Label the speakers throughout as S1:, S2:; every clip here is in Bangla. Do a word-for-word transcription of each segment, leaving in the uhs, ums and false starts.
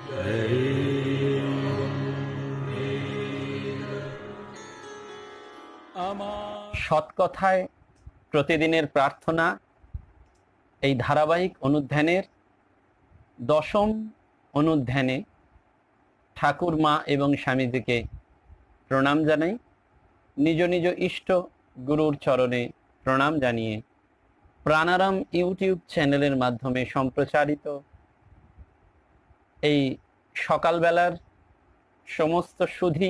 S1: সৎ কথায় প্রতিদিনের প্রার্থনা এই ধারাবাহিক অনুধ্যানের দশম অনুধ্যানে ঠাকুর মা এবং স্বামীজিকে প্রণাম জানাই। নিজ নিজ ইষ্ট গুরুর চরণে প্রণাম জানিয়ে প্রাণারাম ইউটিউব চ্যানেলের মাধ্যমে সম্প্রচারিত এই সকালবেলার সমস্ত সুধী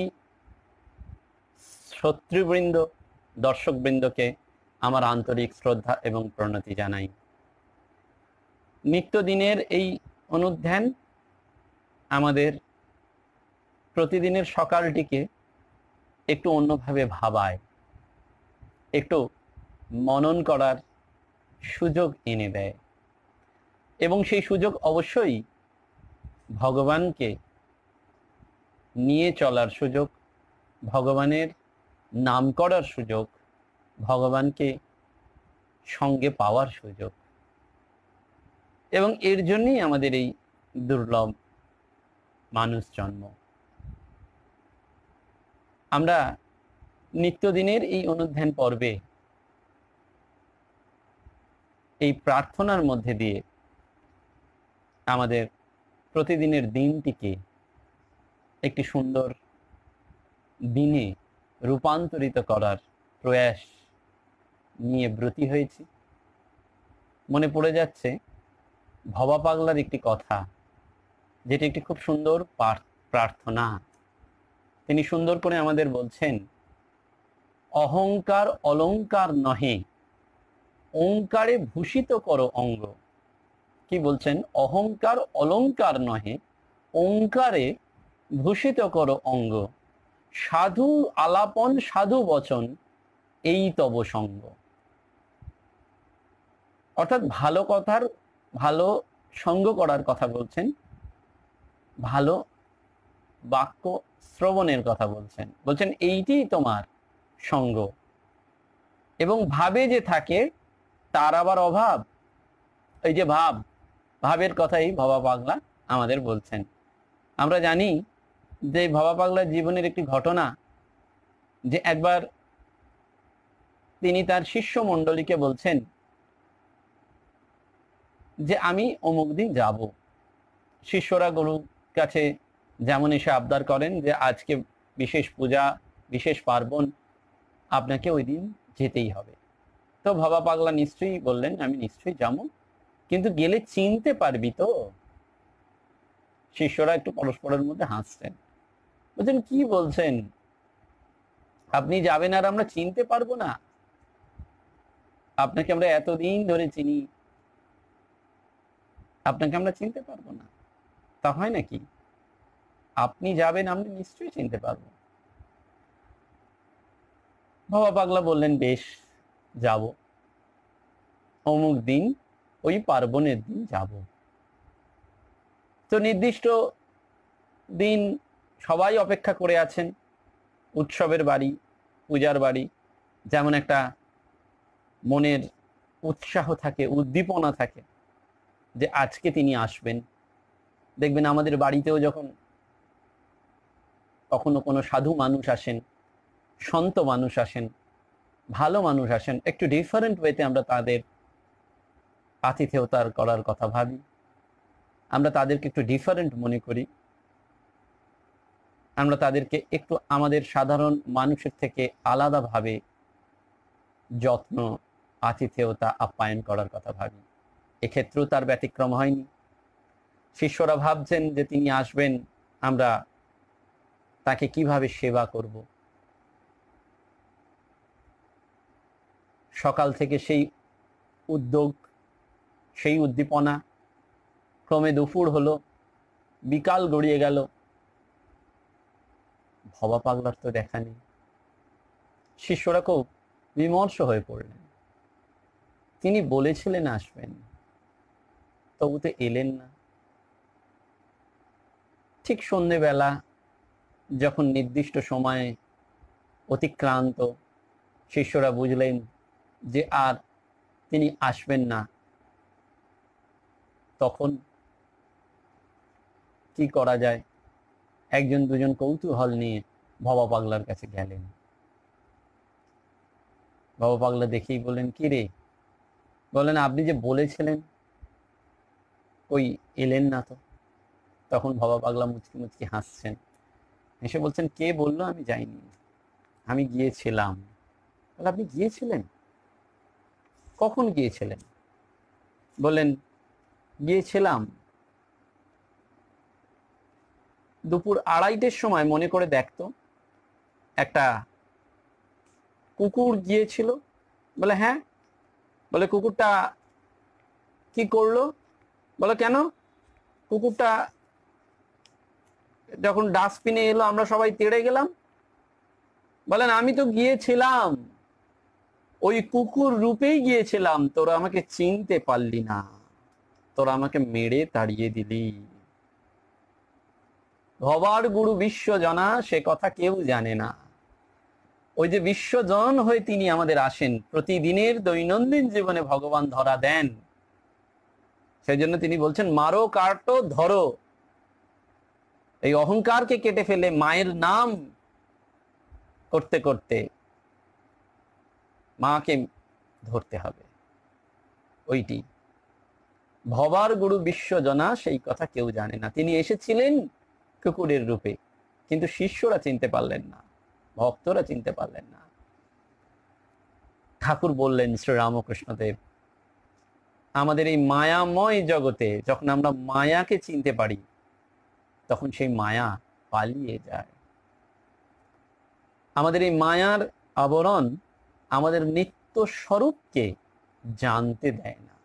S1: শ্রোতৃবৃন্দ দর্শকবৃন্দকে আমার আন্তরিক শ্রদ্ধা এবং প্রণতি জানাই। নিত্যদিনের এই অনুধ্যান আমাদের প্রতিদিনের সকালটিকে একটু অন্যভাবে ভাবায়, একটু মনন করার সুযোগ এনে দেয় এবং সেই সুযোগ অবশ্যই ভগবানকে নিয়ে চলার সুযোগ, ভগবানের নাম করার সুযোগ, ভগবানকে সঙ্গে পাওয়ার সুযোগ। এবং এর জন্যই আমাদের এই দুর্লভ মানুষ জন্ম। আমরা নিত্যদিনের এই অনুধ্যান পর্বে এই প্রার্থনার মধ্যে দিয়ে আমাদের প্রতিদিনের দিনটিকে একটি সুন্দর দিনে রূপান্তরিত করার প্রয়াস নিয়ে ব্রতী হয়েছি। মনে পড়ে যাচ্ছে ভবা পাগলার একটি কথা, যেটি একটি খুব সুন্দর প্রার্থনা। তিনি সুন্দর করে আমাদের বলছেন, অহংকার অলংকার নহে, ওঙ্কারে ভূষিত করো অঙ্গ। কি বলছেন? অহংকার অলংকার নহে, ওঙ্কারে ভূষিত করো অঙ্গ। সাধু আলাপন সাধু বচন, এই তব সঙ্গ। অর্থাৎ ভালো কথার, ভালো সঙ্গ করার কথা বলছেন, ভালো বাক্য শ্রবণের কথা বলছেন। বলছেন এইটি তোমার সঙ্গ। এবং ভাবে যে থাকে তার আবার অভাব। এই যে ভাব, ভাবের কথাই ভবা পাগলা আমাদের বলছেন। আমরা জানি যে ভবা পাগলার জীবনের একটি ঘটনা, যে একবার তিনি তার শিষ্য মণ্ডলীকে বলছেন যে আমি অমুক দিন যাব। শিষ্যরা গুরুর কাছে যেমন এসে আবদার করেন যে আজকে বিশেষ পূজা, বিশেষ পার্বণ, আপনাকে ওই দিন যেতেই হবে। তো ভবা পাগলা নিশ্চয়ই বললেন আমি নিশ্চয়ই যাবো, কিন্তু গেলে চিনতে পারবি তো? শিষ্যরা একটু পরস্পরের মধ্যে হাসছেন, বলছেন কি বলছেন, আপনি যাবেন আর আমরা চিনতে পারবো না? আপনাকে আমরা এতদিন ধরে চিনি, আপনাকে আমরা চিনতে পারবো না? তা হয় নাকি? আপনি যাবেন, আমরা নিশ্চয়ই চিনতে পারবো। ভবা পাগলা বললেন বেশ যাব, অমুক দিন ওই পার্বণের দিন যাব। তো নির্দিষ্ট দিন সবাই অপেক্ষা করে আছেন। উৎসবের বাড়ি, পূজার বাড়ি, যেমন একটা মনের উৎসাহ থাকে, উদ্দীপনা থাকে যে আজকে তিনি আসবেন। দেখবেন আমাদের বাড়িতেও যখন কখনো কোনো সাধু মানুষ আসেন, সন্ত মানুষ আসেন, ভালো মানুষ আসেন, একটু ডিফারেন্ট ওয়েতে আমরা তাদের আতিথেয়তার করার কথা ভাবি, আমরা তাদেরকে একটু ডিফারেন্ট মনে করি, আমরা তাদেরকে একটু আমাদের সাধারণ মানুষের থেকে আলাদাভাবে যত্ন, আতিথেয়তা, আপ্যায়ন করার কথা ভাবি। এক্ষেত্রেও তার ব্যতিক্রম হয়নি। শিষ্যরা ভাবছেন যে তিনি আসবেন, আমরা তাকে কিভাবে সেবা করব। সকাল থেকে সেই উদ্যোগ, সেই উদ্দীপনা, ক্রমে দুপুর হলো, বিকাল গড়িয়ে গেল, ভবা পাগলার তো দেখা নেই। শিষ্যরা খুব বিমর্ষ হয়ে পড়লেন। তিনি বলেছিলেন আসবেন, তবু তো এলেন না। ঠিক সন্ধ্যেবেলা যখন নির্দিষ্ট সময়ে অতিক্রান্ত, শিষ্যরা বুঝলেন যে আর তিনি আসবেন না, তখন কি করা যায়। একজন দুজন কৌতূহল নিয়ে ভবা পাগলার কাছে গেলেন। ভবা পাগলা দেখেই বললেন, কি রে? বলেন, আপনি যে বলেছিলেন ওই এলেন না তো। তখন ভবা পাগলা মুচকি মুচকি হাসছেন, হেসে বলছেন, কে বললো আমি যাইনি? আমি গিয়েছিলাম। বলে, আপনি গিয়েছিলেন? কখন গিয়েছিলেন? বললেন, গিয়েছিলাম দুপুর আড়াইটের সময়। মনে করে দেখতো, একটা কুকুর গিয়েছিল। বলে, হ্যাঁ। বলে, কুকুরটা কি করলো? বলে, কেন? কুকুরটা যখন ডাস্টবিনে এলো আমরা সবাই তেড়ে গেলাম। বলেন, আমি তো গিয়েছিলাম, ওই কুকুর রূপেই গিয়েছিলাম, তোরা আমাকে চিনতে পারলি না, তোরা আমাকে মেরে তাড়িয়ে দিলি। ভবার গুরু বিশ্বজনা, সে কথা কেউ জানে না। ওই যে বিশ্বজন হয়ে তিনি আমাদের আসেন, প্রতিদিনের দৈনন্দিন জীবনে ভগবান ধরা দেন। সেই জন্য তিনি বলছেন, মারো কাটো ধরো। এই অহংকারকে কেটে ফেলে মায়ের নাম করতে করতে মাকে ধরতে হবে। ওইটি ভবার গুরু বিশ্বজনা, সেই কথা কেউ জানে না। তিনি এসেছিলেন কুকুরের রূপে, কিন্তু শিষ্যরা চিনতে পারলেন না, ভক্তরা চিনতে পারলেন না। ঠাকুর বললেন, শ্রী রামকৃষ্ণদেব, আমাদের এই মায়াময় জগতে যখন আমরা মায়াকে চিনতে পারি, তখন সেই মায়া পালিয়ে যায়। আমাদের এই মায়ার আবরণ আমাদের নিত্য স্বরূপকে জানতে দেয় না।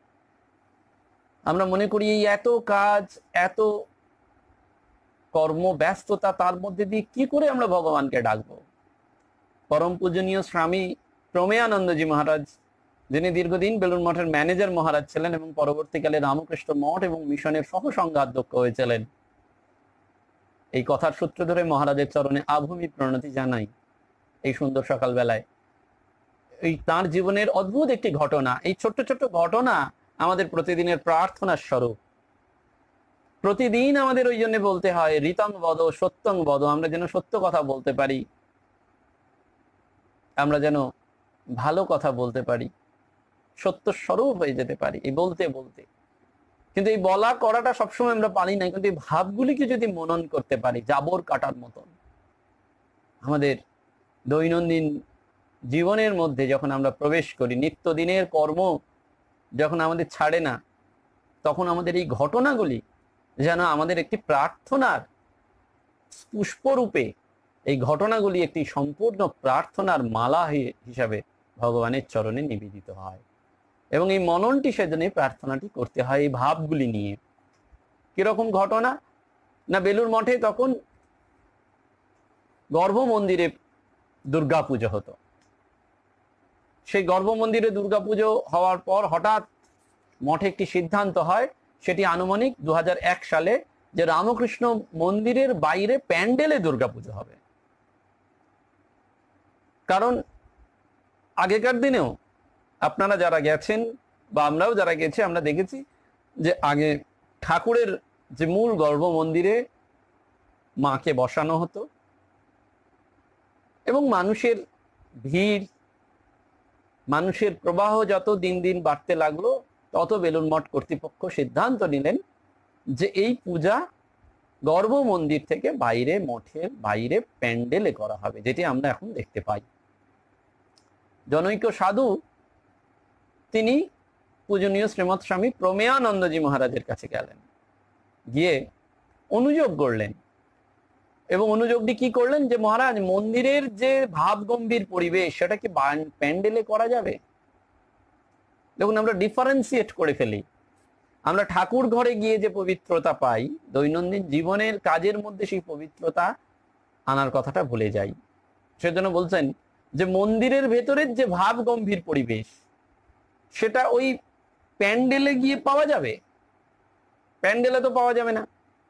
S1: আমরা মনে করি এই এত কাজ, এত কর্ম ব্যস্ততা, তার মধ্যে দিয়ে কি করে আমরা ভগবানকে ডাকবো। পরম পূজনীয় স্বামী প্রমেয়ানন্দজি মহারাজ, যিনি দীর্ঘদিন বেলুড় মঠের ম্যানেজার মহারাজ ছিলেন এবং পরবর্তীকালে রামকৃষ্ণ মঠ এবং মিশনের সহ সংঘাধ্যক্ষ হয়েছিলেন, এই কথার সূত্র ধরে মহারাজের চরণে আভূমি প্রণতি জানাই এই সুন্দর সকালবেলায়। এই তার জীবনের অদ্ভুত একটি ঘটনা, এই ছোট্ট ছোট্ট ঘটনা আমাদের প্রতিদিনের প্রার্থনার স্বরূপ। প্রতিদিন আমাদের ওই জন্য বলতে হয়, ঋতং বদ সত্যং বদ, আমরা যেন সত্য কথা বলতে পারি, আমরা যেন ভালো কথা বলতে পারি, সত্য স্বরূপ হয়ে যেতে পারি এই বলতে বলতে। কিন্তু এই বলা করাটা সবসময় আমরা পারি না, কিন্তু এই ভাবগুলিকে যদি মনন করতে পারি জাবর কাটার মতন, আমাদের দৈনন্দিন জীবনের মধ্যে যখন আমরা প্রবেশ করি, নিত্যদিনের কর্ম যখন আমাদের ছাড়ে না, তখন আমাদের এই ঘটনাগুলি যেন আমাদের একটি প্রার্থনার পুষ্পরূপে, এই ঘটনাগুলি একটি সম্পূর্ণ প্রার্থনার মালা হিসাবে ভগবানের চরণে নিবেদিত হয়। এবং এই মননটি সেজন্য প্রার্থনাটি করতে হয় এই ভাবগুলি নিয়ে। কিরকম ঘটনা না, বেলুড় মঠে তখন গর্ভ মন্দিরে দুর্গা পুজো হতো। সেই গর্ভ মন্দিরে দুর্গা পুজো হওয়ার পর হঠাৎ মঠে একটি সিদ্ধান্ত হয়, সেটি আনুমানিক দু হাজার এক সালে, যে রামকৃষ্ণ মন্দিরের বাইরে প্যান্ডেলে দুর্গা পুজো হবে। কারণ আগেকার দিনেও আপনারা যারা গেছেন বা আমরাও যারা গেছি, আমরা দেখেছি যে আগে ঠাকুরের যে মূল গর্ভ মন্দিরে মাকে বসানো হতো এবং মানুষের ভিড়, মানুষের প্রবাহ যত দিন দিন বাড়তে লাগলো, তত বেলুড় মঠ কর্তৃপক্ষ সিদ্ধান্ত নিলেন যে এই পূজা গর্ভ মন্দির থেকে বাইরে, মঠের বাইরে প্যান্ডেলে করা হবে, যেটি আমরা এখন দেখতে পাই। জনৈক সাধু তিনি পূজনীয় শ্রীমৎ স্বামী প্রমেয়ানন্দজি মহারাজের কাছে গেলেন, গিয়ে অনুযোগ করলেন। এবং অনুযোগটি কি করলেন, যে মহারাজ, মন্দিরের যে ভাব গম্ভীর পরিবেশ, সেটা কি প্যান্ডেলে করা যাবে? দেখুন, আমরা ডিফারেন্সিয়েট করে ফেলি। আমরা ঠাকুর ঘরে গিয়ে যে পবিত্রতা পাই, দৈনন্দিন জীবনের কাজের মধ্যে সেই পবিত্রতা আনার কথাটা ভুলে যাই। সেজন্য বলছেন যে মন্দিরের ভেতরের যে ভাব গম্ভীর পরিবেশ, সেটা ওই প্যান্ডেলে গিয়ে পাওয়া যাবে? প্যান্ডেলে তো পাওয়া যাবে না।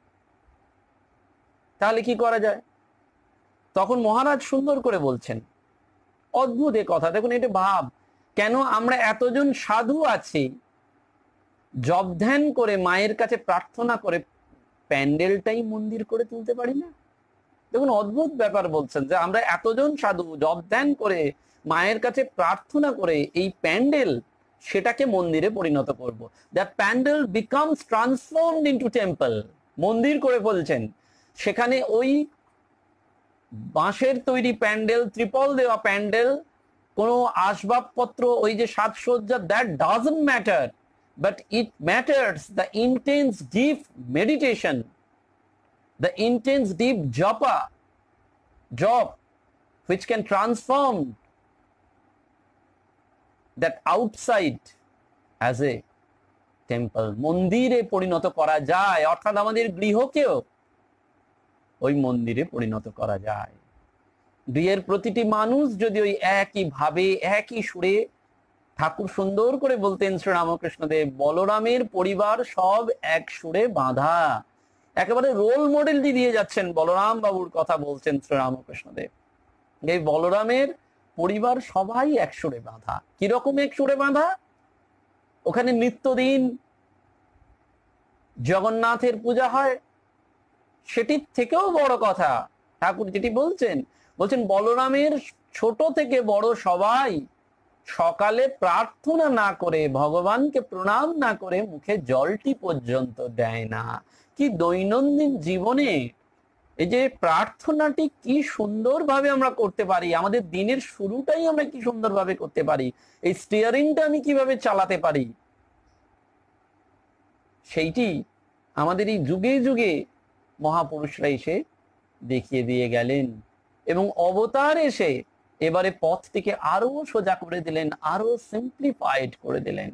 S1: তাহলে কি করা যায়? তখন মহারাজ সুন্দর করে বলছেন, অদ্ভুত এ কথা। দেখুন, এটা ভাব, কেন আমরা এতজন সাধু আছি, জপ ধ্যান করে মায়ের কাছে প্রার্থনা করে প্যান্ডেলটাই মন্দির করে তুলতে পারি না? দেখুন অদ্ভুত ব্যাপার বলছেন যে আমরা এতজন সাধু জপ ধ্যান করে মায়ের কাছে প্রার্থনা করে এই প্যান্ডেল সেটাকে মন্দিরে পরিণত করব। That pandal becomes transformed into temple, মন্দির করে ফেলছেন। সেখানে ওই বাঁশের তৈরি প্যান্ডেল, ত্রিপল দেওয়া প্যান্ডেল, কোনো আসবাবপত্র, ওই যে সাজসজ্জা, that doesn't matter, but it matters the intense deep meditation, the intense deep japa job which can transform that outside as a temple, মন্দিরে পরিণত করা যায়। অর্থাৎ আমাদের গৃহকেও ওই মন্দিরে পরিণত করা যায়। গৃহের প্রতিটি মানুষ যদি ওই একই ভাবে একই সুরে, ঠাকুর সুন্দর করে বলতেন শ্রী রামকৃষ্ণদেব, বলরামের পরিবার সব এক সুরে বাঁধা। একেবারে রোল মডেল দিয়ে যাচ্ছেন, বলরাম বাবুর কথা বলছেন শ্রী রামকৃষ্ণদেব। এই বলরামের পরিবার সবাই এক সুরে বাঁধা। কিরকম এক সুরে বাঁধা? ওখানে নিত্যদিন জগন্নাথের পূজা হয়, সেটির থেকেও বড় কথা ঠাকুর যেটি বলছেন, বলছেন বলরামের ছোট থেকে বড় সবাই সকালে প্রার্থনা না করে, ভগবানকে প্রণাম না করে মুখে জলটি পর্যন্ত দেয় না। কি দৈনন্দিন জীবনে এই যে প্রার্থনাটি কি সুন্দরভাবে আমরা করতে পারি, আমাদের দিনের শুরুটাই আমরা কি সুন্দরভাবে করতে পারি, এই স্টিয়ারিংটা আমি কিভাবে চালাতে পারি, সেইটি আমাদের এই যুগে যুগে মহাপুরুষরা এসে দেখিয়ে দিয়ে গেলেন এবং অবতার এসে এবারে পথটিকে আরো সোজা করে দিলেন, আরো সিম্পলিফাইড করে দিলেন।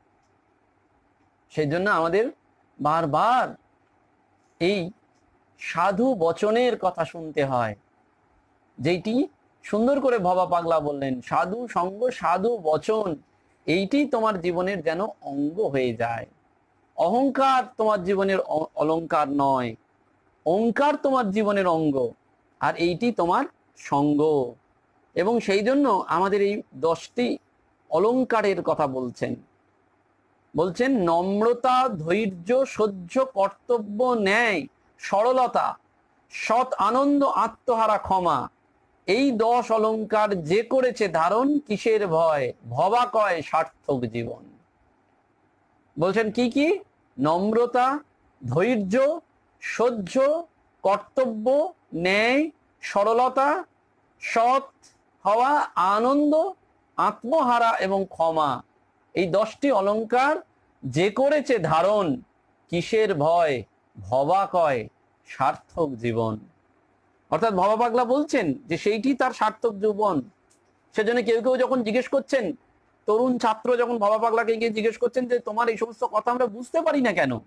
S1: সেই জন্য আমাদের বারবার এই সাধু বচনের কথা শুনতে হয়, যেটি সুন্দর করে ভবা পাগলা বললেন, সাধু সঙ্গ সাধু বচন, এইটি তোমার জীবনের যেন অঙ্গ হয়ে যায়। অহংকার তোমার জীবনের অলংকার নয়, ওঙ্কার তোমার জীবনের অঙ্গ, আর এইটি তোমার সঙ্গ। এবং সেই জন্য আমাদের এই দশটি অলংকারের কথা বলছেন, বলছেন নম্রতা, ধৈর্য, সহ্য, কর্তব্য, ন্যায়, সরলতা, সৎ, আনন্দ, আত্মহারা, ক্ষমা, এই দশ অলংকার যে করেছে ধারণ, কিসের ভয়, ভবা কয় সার্থক জীবন। বলছেন কি কি? নম্রতা, ধৈর্য, সহ্য, কর্তব্য, ন্যায়, সরলতা, সৎ হওয়া, আনন্দ, আত্মহারা এবং ক্ষমা, এই দশটি অলংকার যে করেছে ধারণ, কিসের ভয়, ভবা কয় সার্থক জীবন। অর্থাৎ ভবা পাগলা বলছেন যে সেইটি তার সার্থক জীবন। সেজন্য কেউ কেউ যখন জিজ্ঞেস করছেন, তরুণ ছাত্র যখন ভবা পাগলাকে গিয়ে জিজ্ঞেস করছেন যে তোমার এই সমস্ত কথা আমরা বুঝতে পারি না কেন,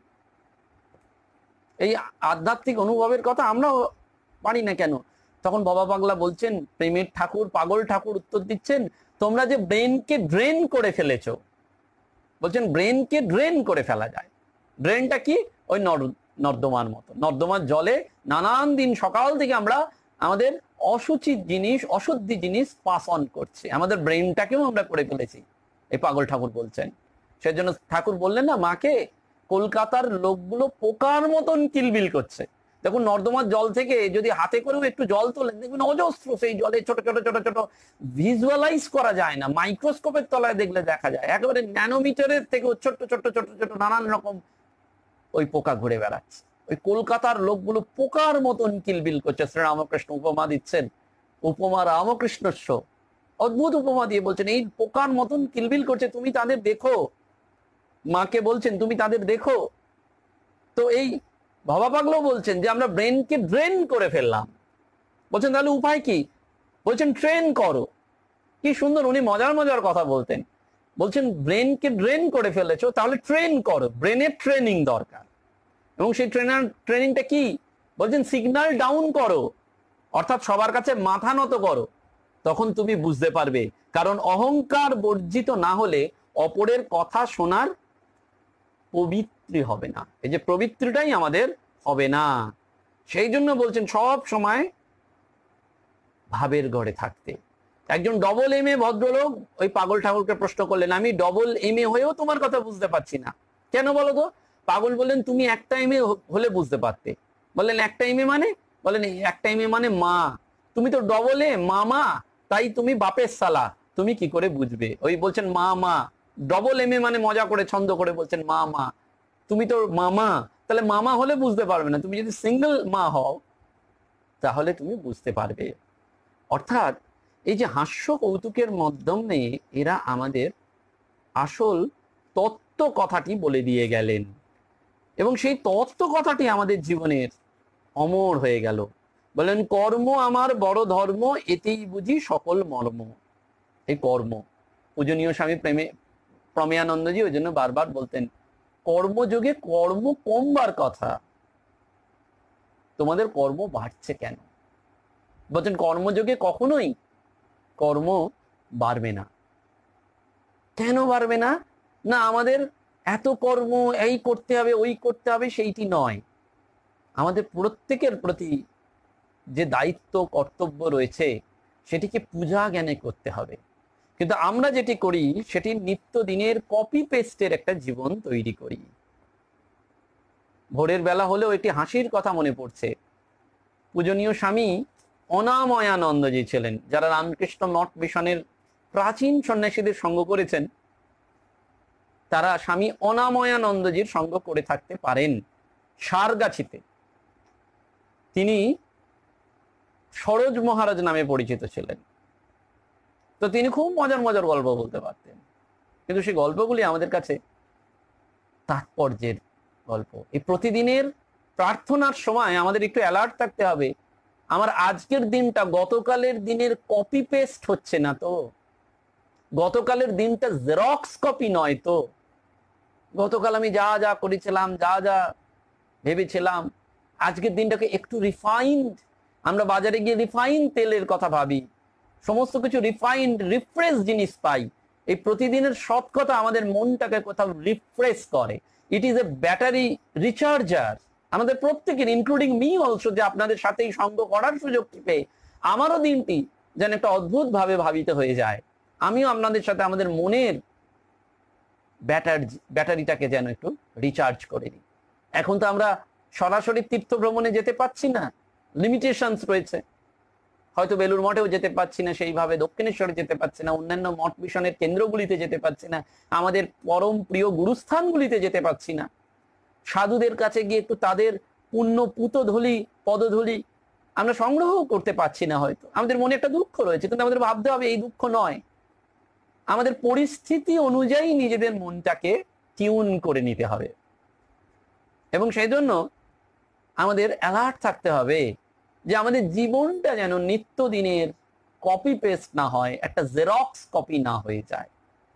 S1: এই আধ্যাত্মিক অনুভবের কথা আমরা পারি না কেন, তখন ভবা পাগলা বলছেন, প্রেমের ঠাকুর পাগল ঠাকুর উত্তর দিচ্ছেন, তোমরা যে ব্রেনকে ড্রেন করে ফেলেছো। বলছেন ব্রেনকে ড্রেন করে ফেলা যায়। ড্রেনটা কি? ওই নর্দমার মতো, নর্দমার জলে নানান দিন সকাল থেকে আমরা আমাদের অসুচিত জিনিস, অশুদ্ধি জিনিস পাস অন করছি, আমাদের ব্রেনটাকেও আমরা করে ফেলেছি, এই পাগল ঠাকুর বলছেন। সেজন্য ঠাকুর বললেন না মাকে, কলকাতার লোকগুলো পোকার মতন কিলবিল করছে। দেখুন নর্দমার জল থেকে যদি হাতে করেও একটু জল তোলেন, দেখবেন অজস্র সেই জলে ছোট ছোট ছোট ছোট, ভিজুয়ালাইজ করা যায় না, মাইক্রোস্কোপের তলায় দেখলে দেখা যায়, একেবারে ন্যানোমিটারের থেকে ছোট্ট ছোট্ট ছোট্ট ছোট নানান রকম ওই পোকা ঘুরে বেড়াচ্ছে। ওই কলকাতার লোকগুলো পোকার মতন কিলবিল করছে। শ্রীরামকৃষ্ণ উপমা দিচ্ছেন, উপমা রামকৃষ্ণস্য, অদ্ভুত উপমা দিয়ে বলছেন এই পোকার মতন কিলবিল করছে, তুমি তাদের দেখো। মাকে বলছেন তুমি তাদের দেখো। তো এই ভবা পাগলাও বলছেন যে আমরা ব্রেনকে ড্রেন করে ফেললাম। বলছেন তাহলে উপায় কি? বলছেন ট্রেন করো। কি সুন্দর উনি মজার মজার কথা বলতেন। বলছেন ব্রেনকে ড্রেন করে ফেলেছো, তাহলে ট্রেন করো, ব্রেনের ট্রেনিং দরকার। এবং সেই ট্রেনার ট্রেনিংটা কি? বলছেন সিগন্যাল ডাউন করো, অর্থাৎ সবার কাছে মাথা নত করো, তখন তুমি বুঝতে পারবে। কারণ অহংকার বর্জিত না হলে অপরের কথা শোনার পবিত্রী হবে না। এই যে পবিত্রটাই আমাদের হবে না। সেই জন্য বলছেন সব সময় ভাবের ঘরে থাকতে। একজন ডবল এম এ ভদ্রলোক ওই পাগল ঠাকুরকে প্রশ্ন করলেন, আমি ডবল এম এ হয়েও তোমার কথা বুঝতে পারছি না, কেন বলো তো? পাগল বললেন তুমি এক টাইমে হলে বুঝতে পারতে। বললেন এক টাইমে মানে? বলেন এক টাইমে মানে মা, তুমি তো ডবলে মামা, তাই তুমি বাপের সালা, তুমি কি করে বুঝবে? ওই বলছেন মা মা, ডবল এম এ মানে মজা করে ছন্দ করে বলছেন মা মা, তুমি তো মামা, তাহলে মামা হলে বুঝতে পারবে না, তুমি যদি সিঙ্গেল মা হও তাহলে তুমি বুঝতে পারবে। অর্থাৎ এই যে হাস্য কৌতুকের মাধ্যমে এরা আমাদের আসল তত্ত্ব কথাটি বলে দিয়ে গেলেন, এবং সেই তত্ত্ব কথাটি আমাদের জীবনের অমর হয়ে গেল। বলেন কর্ম আমার বড় ধর্ম, এতেই বুঝি সকল মর্ম। এই কর্ম, পূজনীয় স্বামী প্রেমে প্রমেয়ানন্দজি ওই জন্য বারবার বলতেন কর্মযোগে কর্ম কমবার কথা, তোমাদের কর্ম বাড়ছে কেন? বলছেন কর্মযোগে কখনোই কর্ম বাড়বে না। কেন বাড়বে না? না আমাদের এত কর্ম, এই করতে হবে ওই করতে হবে, সেইটি নয়। আমাদের প্রত্যেকের প্রতি যে দায়িত্ব কর্তব্য রয়েছে সেটিকে পূজা জ্ঞানে করতে হবে। কিন্তু আমরা যেটি করি সেটি নিত্যদিনের কপি পেস্টের একটা জীবন তৈরি করি। ভোরের বেলা হলেও একটি হাসির কথা মনে পড়ছে। পূজনীয় স্বামী অনাময়ানন্দজি ছিলেন, যারা রামকৃষ্ণ মঠ মিশনের প্রাচীন সন্ন্যাসীদের সঙ্গ করেছেন, তারা স্বামী অনাময়ানন্দজির সঙ্গ করে থাকতে পারেন। সারগাছিতে তিনি সরোজ মহারাজ নামে পরিচিত ছিলেন। তো তিনি খুব মজার মজার গল্প বলতে পারতেন, কিন্তু সেই গল্পগুলি আমাদের কাছে তাৎপর্যের গল্প। এই প্রতিদিনের প্রার্থনার সময় আমাদের একটু অ্যালার্ট থাকতে হবে, আমার আজকের দিনটা গতকালের দিনের কপি পেস্ট হচ্ছে না তো, গতকালের দিনটা জেরক্স কপি নয় তো, গতকাল আমি যা যা করেছিলাম, যা যা ভেবেছিলাম, আজকের দিনটাকে একটু রিফাইন্ড, আমরা বাজারে গিয়ে রিফাইন তেলের কথা ভাবি, সমস্ত কিছু রিফাইন্ড রিফ্রেশ জিনিস পাই। এই প্রতিদিনের সৎ কথা আমাদের মনটাকে কোথাও রিফ্রেশ করে। ইট ইজ এ ব্যাটারি রিচার্জার আমাদের প্রত্যেকের, ইনক্লুডিং মি অলসো, যে আপনাদের সাথেই সঙ্গ করার সুযোগটি পেয়ে আমারও দিনটি যেন একটা অদ্ভুত ভাবে ভাবিত হয়ে যায়। আমিও আপনাদের সাথে আমাদের মনের ব্যাটারি ব্যাটারিটাকে যেন একটু রিচার্জ করে দিই। এখন তো আমরা সরাসরি তীর্থ ভ্রমণে যেতে পারছি না, লিমিটেশনস রয়েছে। হয়তো বেলুর মঠেও যেতে পারছি না সেইভাবে, দক্ষিণেশ্বরে যেতে পারছি না, অন্যান্য মঠ মিশনের কেন্দ্রগুলিতে যেতে পারছি না, আমাদের পরম প্রিয় গুরুস্থানগুলিতে যেতে পারছি না। সাধুদের কাছে গিয়ে একটু তাদের পুণ্য পুতধূলি পদধূলি আমরা সংগ্রহ করতে পারছি না। হয়তো আমাদের মনে একটা দুঃখ রয়েছে, কিন্তু আমাদের ভাবতে হবে এই দুঃখ নয়, আমাদের পরিস্থিতি অনুযায়ী নিজেদের মনটাকে টিউন করে নিতে হবে। এবং সেই জন্য আমাদের অ্যালার্ট থাকতে হবে যে আমাদের জীবনটা যেন নিত্যদিনের কপি পেস্ট না হয়, একটা জেরক্স কপি না হয়ে যায়।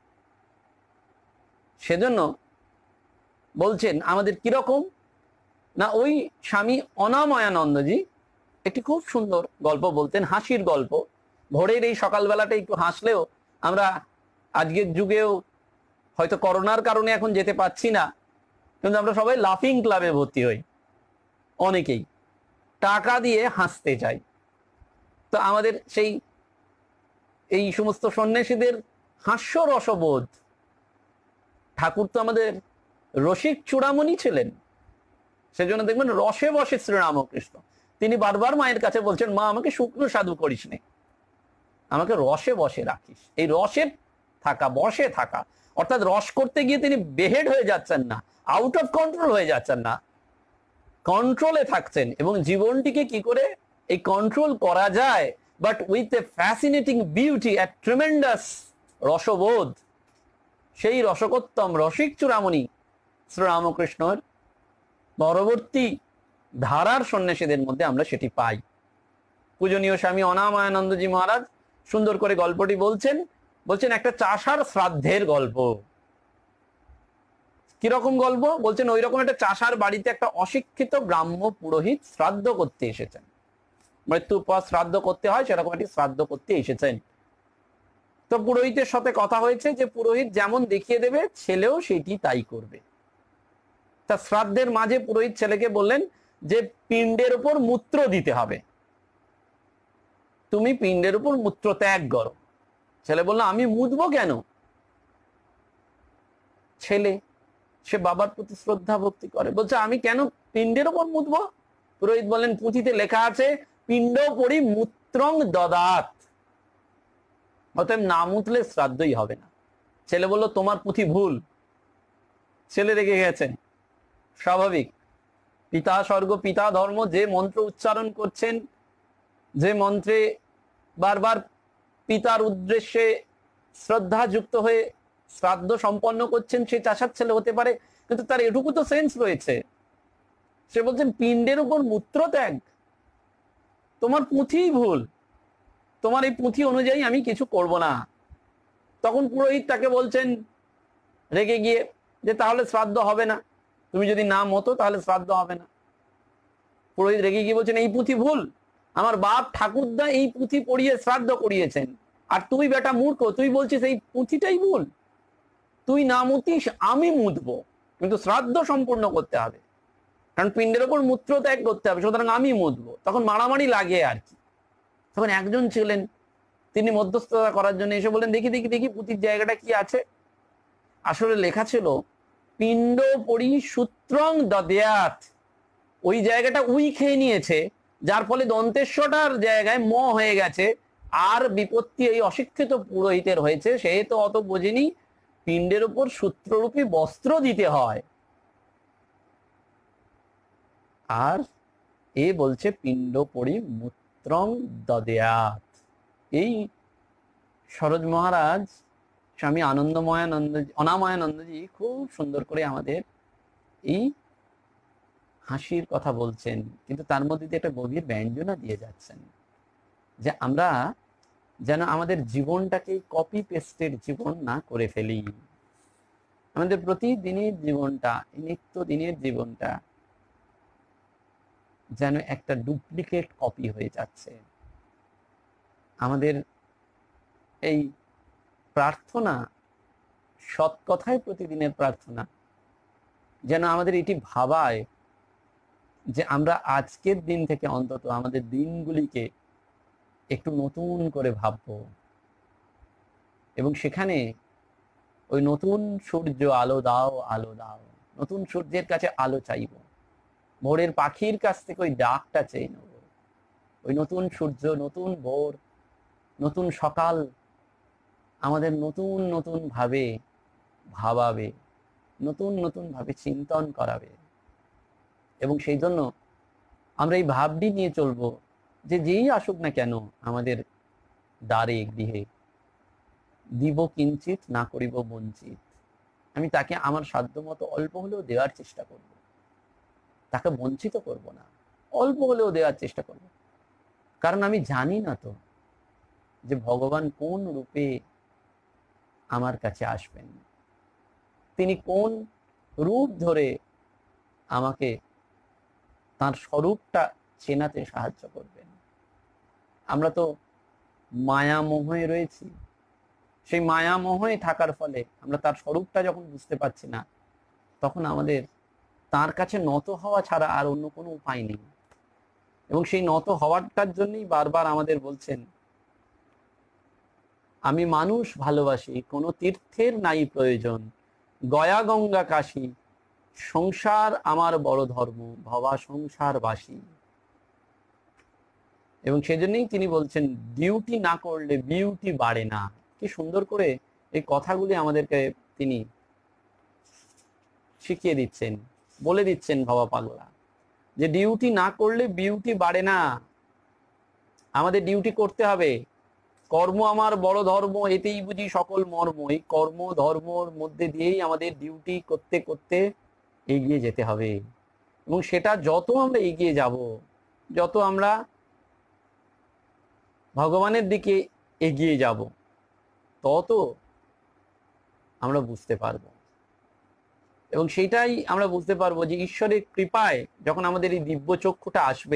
S1: সেজন্য বলছেন আমাদের কিরকম না, ওই স্বামী অনাময়ানন্দজি একটি খুব সুন্দর গল্প বলতেন, হাসির গল্প। ভোরের এই সকালবেলাটা একটু হাসলেও, আমরা আজকের যুগেও হয়তো করোনার কারণে এখন যেতে পাচ্ছি না, কিন্তু আমরা সবাই লাফিং ক্লাবে ভর্তি হই, অনেকেই টাকা দিয়ে হাসতে চাই। তো আমাদের সেই এই সমস্ত সন্ন্যাসীদের হাস্য রসবোধ, ঠাকুর তো আমাদের রসিক চূড়ামণি ছিলেন, সেজন্য দেখবেন রসে বসে শ্রীরামকৃষ্ণ, তিনি বারবার মায়ের কাছে বলছেন মা আমাকে শুকনো সাধু করিস নে, আমাকে রসে বসে রাখিস। এই রসে থাকা, বসে থাকা, অর্থাৎ রস করতে গিয়ে তিনি বেহেড হয়ে যাচ্ছেন না, আউট অফ কন্ট্রোল হয়ে যাচ্ছেন না, কন্ট্রোলে থাকছেন। এবং জীবনটিকে কি করে এই কন্ট্রোল করা যায়, but with a fascinating beauty, a tremendous রসবোধ, সেই রসকোত্তম রসিক চূড়ামণি শ্রীরামকৃষ্ণর পরবর্তী ধারার সন্ন্যাসীদের মধ্যে আমরা সেটি পাই। পূজনীয় স্বামী অনাময়ানন্দজি মহারাজ সুন্দর করে গল্পটি বলছেন। বলছেন একটা চাষার শ্রাদ্ধের গল্প। কিরকম গল্প? বলছেন ওই রকম একটা চাষার বাড়িতে একটা অশিক্ষিত ব্রাহ্ম পুরোহিত শ্রাদ্ধ করতে এসেছেন, মৃত্যুর পর শ্রাদ্ধ করতে হয় সেরকম একটি শ্রাদ্ধ করতে এসেছেন। তো পুরোহিতের সাথে কথা হয়েছে যে পুরোহিত যেমন দেখিয়ে দেবে ছেলেও সেটি তাই করবে। তা শ্রাদ্ধের মাঝে পুরোহিত ছেলেকে বললেন যে পিণ্ডের উপর মূত্র দিতে হবে, তুমি পিণ্ডের উপর মূত্র ত্যাগ করো। ছেলে বললো আমি মুতবো কেন? ছেলে সে বাবার প্রতি শ্রদ্ধা ভক্তি করে। বলছে আমি কেন পিণ্ডের ওপর মুতবো? পুরোহিত বলেন পুঁথিতে লেখা আছে পিণ্ড পরি মূত্রং দদাত, অতএব না মুতলে শ্রাদ্ধই হবে না। ছেলে বলল তোমার পুঁথি ভুল। ছেলে রেগে গেছে, স্বাভাবিক। পিতা স্বর্গ পিতা ধর্ম, যে মন্ত্র উচ্চারণ করছেন, যে মন্ত্রে বারবার পিতার উদ্দেশ্যে শ্রদ্ধা যুক্ত হয়ে শ্রাদ্ধ সম্পন্ন করছেন, সে চাষার ছেলে হতে পারে, কিন্তু তার এটুকু তো সেন্স রয়েছে। সে বলছেন পিণ্ডের উপর মূত্র ত্যাগ, তোমার পুঁথিই ভুল, তোমার এই পুঁথি অনুযায়ী আমি কিছু করব না। তখন পুরোহিত তাকে বলছেন রেগে গিয়ে যে তাহলে শ্রাদ্ধ হবে না, তুমি যদি না মতো তাহলে শ্রাদ্ধ হবে না। পুরোহিত রেগে গিয়ে বলছেন এই পুঁথি ভুল, আমার বাপ ঠাকুরদা এই পুঁথি পড়িয়ে শ্রাদ্ধ করিয়েছেন, আর তুই বেটা মূর্খ, তুই বলছিস এই পুঁথিটাই ভুল। তুই না মুতিস, আমি মুতবো, কিন্তু শ্রাদ্ধ সম্পূর্ণ করতে হবে, কারণ পিণ্ডের ওপর মূত্র ত্যাগ করতে হবে, সুতরাং আমি মুতবো। তখন মারামারি লাগে আর কি। তখন একজন ছিলেন, তিনি মধ্যস্থতা করার জন্য এসে বলেন দেখি দেখি দেখি পুঁথির জায়গাটা কি আছে। আসলে লেখা ছিল পিণ্ড পরি সূত্রং দদ্যাৎ, ওই জায়গাটা উই খেয়ে নিয়েছে, যার ফলে দন্তেশ্বটার জায়গায় ম হয়ে গেছে, আর বিপত্তি এই অশিক্ষিত পুরোহিতের হয়েছে। সে তো অত বোঝেনি পিণ্ডের উপর সূত্ররূপী বস্ত্র দিতে হয়, আর এ বলছে পিণ্ড পরি মূত্রং দদ্যাৎ। এই সরোজ মহারাজ স্বামী আনন্দময়ানন্দ অনাময়ানন্দজি খুব সুন্দর করে আমাদের এই হাসির কথা বলছেন, কিন্তু তার মধ্যে দিয়ে একটা গভীর ব্যঞ্জনা দিয়ে যাচ্ছেন, যে আমরা যেন আমাদের জীবনটাকে কপি পেস্টের জীবন না করে ফেলি। আমাদের প্রতিদিনের জীবনটা, নিত্য দিনের জীবনটা যেন একটা ডুপ্লিকেট কপি হয়ে যাচ্ছে। আমাদের এই প্রার্থনা, সৎ কথায় প্রতিদিনের প্রার্থনা, যেন আমাদের এটি ভাবায় যে আমরা আজকের দিন থেকে অন্তত আমাদের দিনগুলিকে একটু নতুন করে ভাববো, এবং সেখানে ওই নতুন সূর্য আলো দাও আলো দাও, নতুন সূর্যের কাছে আলো চাইব, ভোরের পাখির কাছ থেকে ওই ডাকটা চেয়ে নেব। ওই নতুন সূর্য, নতুন ভোর, নতুন সকাল আমাদের নতুন নতুন ভাবে ভাবাবে, নতুন নতুন ভাবে চিন্তন করাবে। এবং সেই জন্য আমরা এই ভাবটি নিয়ে চলবো যে যেই আসুক না কেন আমাদের দ্বারে গৃহে, দিব কিঞ্চিত না করিব বঞ্চিত। আমি তাকে আমার সাধ্য মতো অল্প হলেও দেওয়ার চেষ্টা করব, তাকে বঞ্চিত করব না, অল্প হলেও দেওয়ার চেষ্টা করব। কারণ আমি জানি না তো যে ভগবান কোন রূপে আমার কাছে আসবেন, তিনি কোন রূপ ধরে আমাকে তার স্বরূপটা চেনাতে সাহায্য করবেন। আমরা তো মায়ামোহে রয়েছি, সেই মায়ামোহে থাকার ফলে আমরা তার স্বরূপটা যখন বুঝতে পারছি না, তখন আমাদের তার কাছে নত হওয়া ছাড়া আর অন্য কোনো উপায় নেই। এবং সেই নত হওয়াটার জন্যই বারবার আমাদের বলছেন আমি মানুষ ভালোবাসি, কোনো তীর্থের নাই প্রয়োজন, গয়া গঙ্গা কাশী, সংসার আমার বড় ধর্ম, ভবা সংসারবাসী। এবং সেজন্যই তিনি বলছেন ডিউটি না করলে বিউটি বাড়ে না। কি সুন্দর করে এই কথাগুলি আমাদেরকে তিনি শিখিয়ে দিচ্ছেন, বলে দিচ্ছেন ভবা পাগলা, যে ডিউটি না করলে বিউটি বাড়ে না, আমাদের ডিউটি করতে হবে। কর্ম আমার বড় ধর্ম, এতেই বুঝি সকল মর্ম। এই কর্ম ধর্মর মধ্যে দিয়েই আমাদের ডিউটি করতে করতে এগিয়ে যেতে হবে। এবং সেটা যত আমরা এগিয়ে যাব, যত আমরা ভগবানের দিকে এগিয়ে যাব, তত আমরা বুঝতে পারবো। এবং সেটাই আমরা বুঝতে পারবো যে ঈশ্বরের কৃপায় যখন আমাদের এই দিব্য চক্ষুটা আসবে,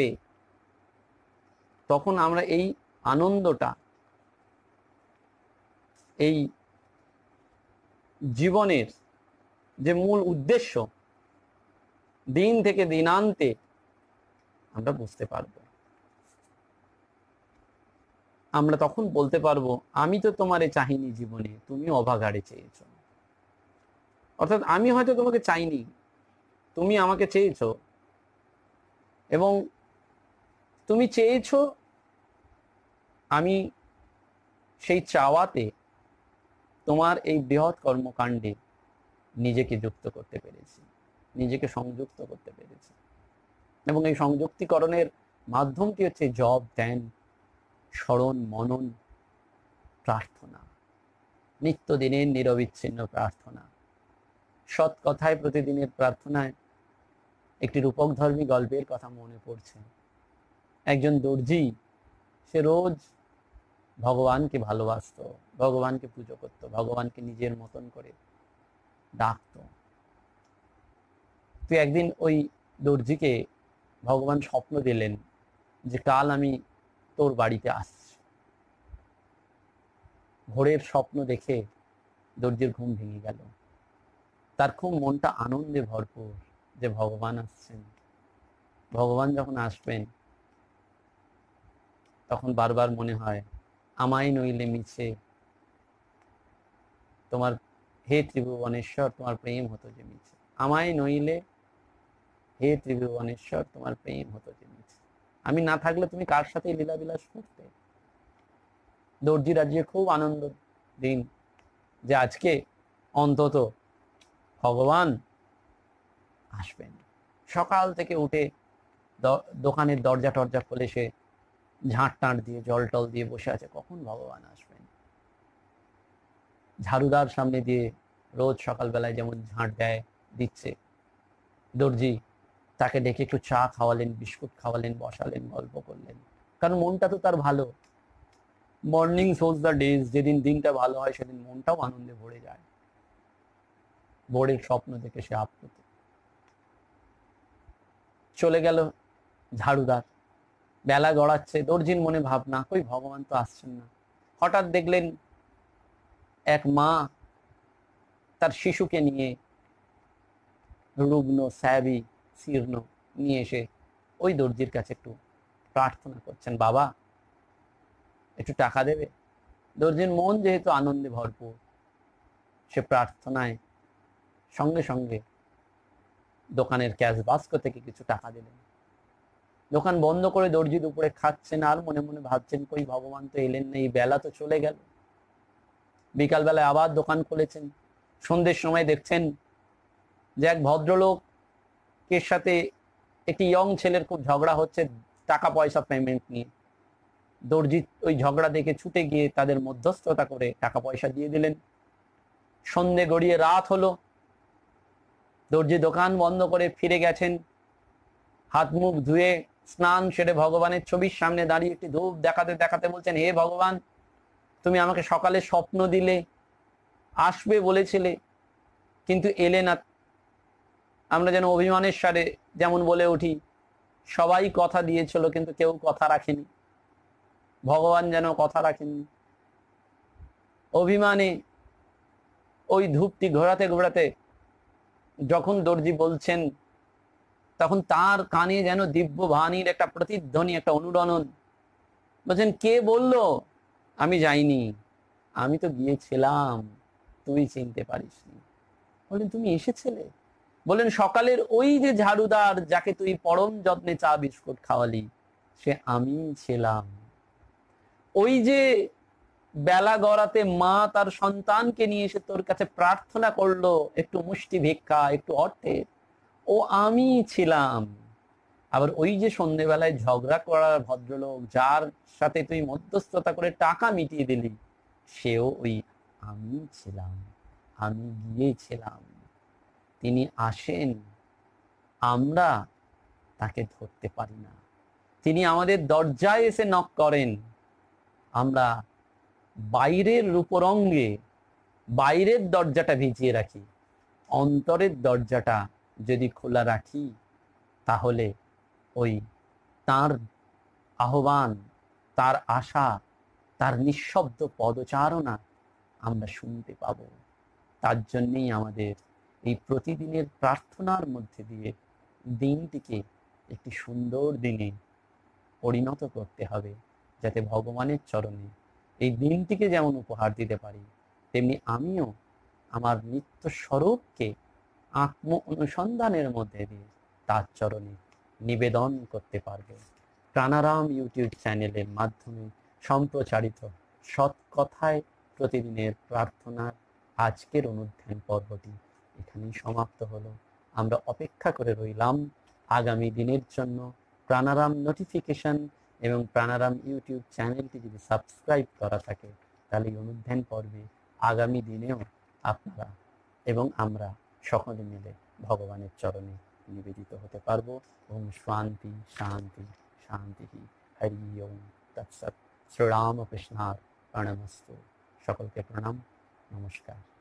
S1: তখন আমরা এই আনন্দটা, এই জীবনের যে মূল উদ্দেশ্য, দিন থেকে দিনান্তে আমরা বুঝতে পারবো। আমরা তখন বলতে পারবো আমি তো তোমারে চাহিনি জীবনে, তুমি অভাগাড়ে চেয়েছো। অর্থাৎ আমি হয়তো তোমাকে চাইনি, তুমি আমাকে চেয়েছো, এবং তুমি চেয়েছো, আমি সেই চাওয়াতে তোমার এই বৃহৎ কর্মকাণ্ডে নিজেকে যুক্ত করতে পেরেছি, নিজেকে সংযুক্ত করতে পেরেছি। এবং এই সংযুক্তিকরণের মাধ্যমটি হচ্ছে জপ, ধ্যান, স্মরণ, মনন, প্রার্থনা, নিত্যদিনের নিরবিচ্ছিন্ন প্রার্থনা। সৎ কথায় প্রতিদিনের প্রার্থনায় একটি রূপক ধর্মী গল্পের কথা মনে পড়ছে। একজন দর্জি, সে রোজ ভগবানকে ভালোবাসত, ভগবানকে পুজো করত, ভগবানকে নিজের মতন করে ডাকত। তো একদিন ওই দর্জিকে ভগবান স্বপ্ন দিলেন যে কাল আমি তোর বাড়িতে আসছি। ভোরের স্বপ্ন দেখে দর্জির ঘুম ভেঙে গেল। তার খুব মনটা আনন্দে ভরপুর যে ভগবান আসছেন। ভগবান যখন আসবেন তখন বারবার মনে হয়, আমায় নইলে মিছে তোমার, হে ত্রিভুবনেশ্বর তোমার প্রেম হতো যে মিছে, আমায় নইলে হে ত্রিভুবনেশ্বর তোমার প্রেম হতো যে মিছে, আমি না থাকলে তুমি কার সাথে লীলাবিলাস করতে। দর্জি রাজ্যে খুব আনন্দ দিন যে আজকে অন্তত ভগবান আসবেন। সকাল থেকে উঠে দোকানের দরজা টরজা খুলে সে ঝাঁট টাঁট দিয়ে জল টল দিয়ে বসে আছে, কখন ভগবান আসবেন। ঝাড়ুদার সামনে দিয়ে রোজ সকালবেলায় যেমন ঝাঁট দেয় দিচ্ছে, দর্জি তাকে ডেকে একটু চা খাওয়ালেন, বিস্কুট খাওয়ালেন, বসালেন, গল্প করলেন, কারণ মনটা তো তার ভালো। মর্নিং শোজ দ্য ডেজ, যেদিন দিনটা ভালো হয় সেদিন মনটাও আনন্দে ভরে যায়। ভোরের স্বপ্ন দেখে সে আপ্লুত। চলে গেল ঝাড়ুদার, বেলা গড়াচ্ছে, দর্জির মনে ভাবনা, কই ভগবান তো আসছেন না। হঠাৎ দেখলেন এক মা তার শিশুকে নিয়ে, রুগ্ন, স্যাবি, শীর্ণ, নিয়ে এসে ওই দর্জির কাছে একটু প্রার্থনা করছেন, বাবা একটু টাকা দেবে। দর্জির মন যেহেতু আনন্দে ভরপুর, সে প্রার্থনায় সঙ্গে সঙ্গে দোকানের ক্যাশ বাস্ক থেকে কিছু টাকা দিলেন। দোকান বন্ধ করে দর্জি দুপুরে খাচ্ছেন আর মনে মনে ভাবছেন, কই ভগবান তো এলেন না, এই বেলা তো চলে গেল। বিকাল বেলায় আবার দোকান খুলেছেন। সন্ধ্যের সময় দেখছেন যে এক ভদ্রলোকের সাথে একটি ইয়ং ছেলের খুব ঝগড়া হচ্ছে টাকা পয়সা পেমেন্ট নিয়ে। দর্জি ওই ঝগড়া দেখে ছুটে গিয়ে তাদের মধ্যস্থতা করে টাকা পয়সা দিয়ে দিলেন। সন্ধে গড়িয়ে রাত হলো, দর্জি দোকান বন্ধ করে ফিরে গেছেন। হাত মুখ ধুয়ে স্নান সেরে ভগবানের ছবির সামনে দাঁড়িয়ে একটি ধূপ দেখাতে দেখাতে বলছেন, হে ভগবান, তুমি আমাকে সকালে স্বপ্ন দিলে, আসবে বলেছিলে, কিন্তু এলে না। আমরা যেন অভিমানের সারে যেমন বলে উঠি, সবাই কথা দিয়েছিল কিন্তু কেউ কথা রাখেনি, ভগবান যেন কথা রাখেননি। অভিমানে ওই ধূপটি ঘোরাতে ঘোরাতে যখন দর্জি বলছেন, তখন তার কানে যেন দিব্য বাণীর একটা প্রতিধ্বনি, একটা অনুরণন। বলছেন, কে বললো? আমি যাইনি, আমি তো গিয়েছিলাম, তুই চিনতে পারিসনি। বললেন, তুমি এসেছিলে? বললেন, সকালের ওই যে ঝাড়ুদার যাকে তুই পরম যত্নে চা বিস্কুট খাওয়ালি, সে আমি ছিলাম। ওই যে বেলা গড়াতে মা তার সন্তানকে নিয়ে এসে তোর কাছে প্রার্থনা করলো একটু মুষ্টি ভিক্ষা, একটু অর্থের, ও আমি ছিলাম। আবার ওই যে সন্ধ্যেবেলায় ঝগড়া করার ভদ্রলোক যার সাথে তুই মধ্যস্থতা করে টাকা মিটিয়ে দিলি, সেও ওই আমি ছিলাম, আমি গিয়েছিলাম। তিনি আসেন, আমরা তাকে ধরতে পারি না। তিনি আমাদের দরজায় এসে নক করেন, আমরা বাইরের রূপরঙ্গে বাইরের দরজাটা ভিজিয়ে রাখি, অন্তরের দরজাটা যদি খোলা রাখি, তাহলে ওই তার আহ্বান, তার আশা, তার নিঃশব্দ পদচারণা আমরা শুনতে পাব। তার জন্যই আমাদের এই প্রতিদিনের প্রার্থনার মধ্যে দিয়ে দিনটিকে একটি সুন্দর দিনে পরিণত করতে হবে, যাতে ভগবানের চরণে এই দিনটিকে যেমন উপহার দিতে পারি, তেমনি আমিও আমার নিত্য স্বরূপকে আত্ম অনুসন্ধানের মধ্যে দিয়ে তার চরণে নিবেদন করতে পারবে। প্রাণারাম ইউটিউব চ্যানেলের মাধ্যমে সম্প্রচারিত সৎ কথায় প্রতিদিনের প্রার্থনার আজকের অনুধ্যান পর্বটি এখানেই সমাপ্ত হলো। আমরা অপেক্ষা করে রইলাম আগামী দিনের জন্য। প্রাণারাম নোটিফিকেশন এবং প্রাণারাম ইউটিউব চ্যানেলটি যদি সাবস্ক্রাইব করা থাকে তাহলে এই অনুধ্যান পর্বে আগামী দিনেও আপনারা এবং আমরা সকলে মিলে ভগবানের চরণে নিবেদিত হতে পারবো। ওম শান্তি শান্তি শান্তি। হরি ওম তৎসৎ। শ্রীরামকৃষ্ণার প্রণামস্তু। সকলকে প্রণাম, নমস্কার।